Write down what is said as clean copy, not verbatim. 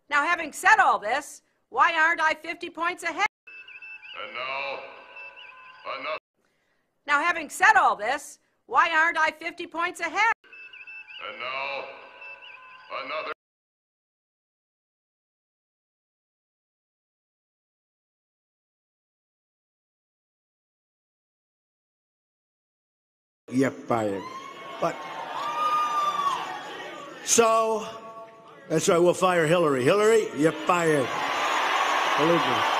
Now, having said all this, why aren't I 50 points ahead? And now, another. Now, having said all this, why aren't I 50 points ahead? And now, another. You're fired. But so that's right. We'll fire Hillary. Hillary, you're fired. Believe me.